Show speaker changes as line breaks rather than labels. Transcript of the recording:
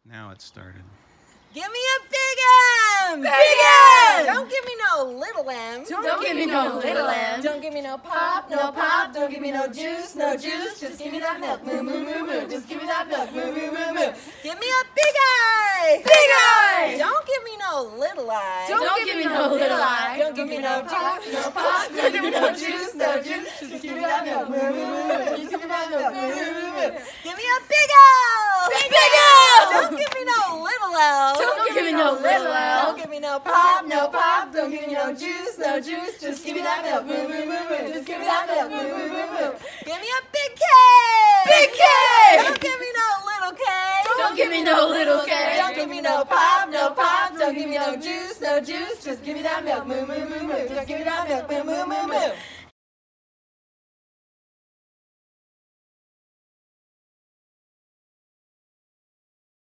Now it started.
Give me a big M!
Big M!
Don't give me no little M.
Don't give me no little M.
Don't give me no pop, no pop. Don't give me no juice, no juice. Just give me that milk, moo, moo, moo, moo. Just give me that milk, moo, moo, moo, moo. Give me a big I!
Big I!
Don't give me no little I.
Don't give me no little I.
Don't give me no pop, no pop. Don't give me no juice, no juice. Just give me that milk, moo, moo, moo, moo. Just give me that milk, moo, moo, moo, moo. Give me a big L!
Big L!
Don't give me no little L.
Don't give me no little L.
Don't give me no pop, no pop. Don't give me no juice, no juice. Just give me that milk, moo, moo, moo, moo. Just give me that milk, moo, moo, moo, moo. Give me a big K.
Big K.
Don't give me no little K.
Don't give me no little K.
Don't give me no pop, no pop. Don't give me no juice, no juice. Just give me that milk, moo, moo, moo, moo. Just give me that milk, moo, moo, moo, moo.